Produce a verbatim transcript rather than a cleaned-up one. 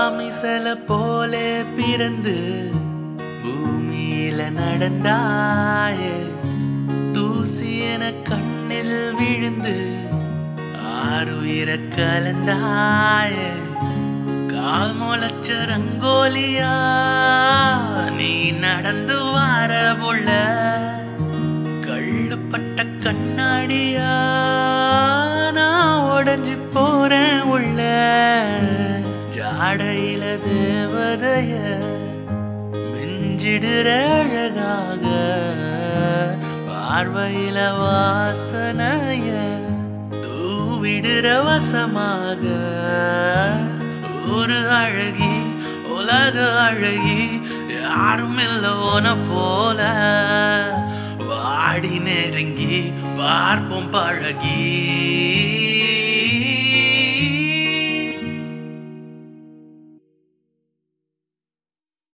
மிசல போலே பிறந்து பூமியில நடந்தாயே, தூசி என கண்ணில் விழுந்து ஆறுயிர கலந்தாயே, கால் முளைச்ச ரங்கோலியா நீ நடந்து வார புள்ள, கள்ளுப்பட்ட கண்ணாடியா நான் உடஞ்சு போறேன் உள்ள, ஜாடையில தேவதைய மிஞ்சிடுற அழகாக, பார்வையில வாசனைய தூவிடுற வசமாக, ஒரு அழகி உலக அழகி யாரும் இல்லோன போல, வாடி நெருங்கி பார்ப்போம் பழகி.